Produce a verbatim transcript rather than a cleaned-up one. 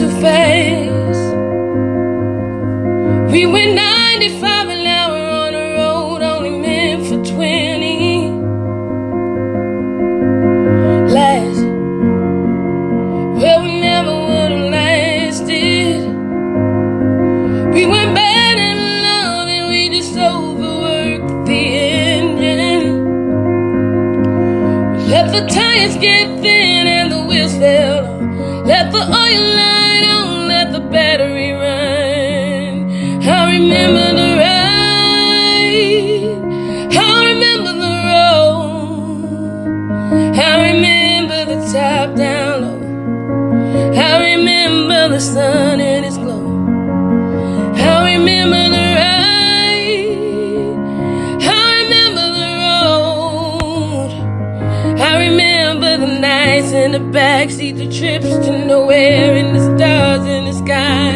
too fast. We went ninety-five an hour on the road, only meant for twenty. Last, well, we never would have lasted. We went bad in love and we just overworked the engine. We let the tires get thin and the wheels fell off. Let the oil line on, let the battery run. I remember the ride, I remember the road, I remember the top down low, I remember the sun and its glow. I remember the ride, I remember the road, I remember the nights in the backseat, the trips to nowhere, and the stars in the sky.